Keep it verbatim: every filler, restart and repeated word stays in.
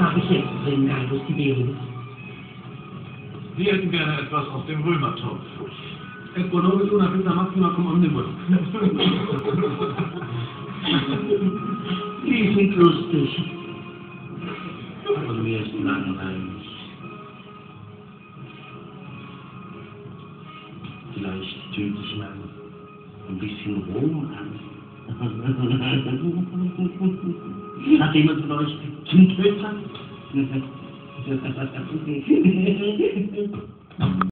habe ich jetzt drin, Gaius Tiberius? Wir hätten gerne etwas aus dem Römertopf. El color es una pizza máxima como omnibus. Die sind lustig. Aber mir ist langweilig. Vielleicht töte ich mal ein bisschen Rom an. Hat jemand von euch Zündhölzer?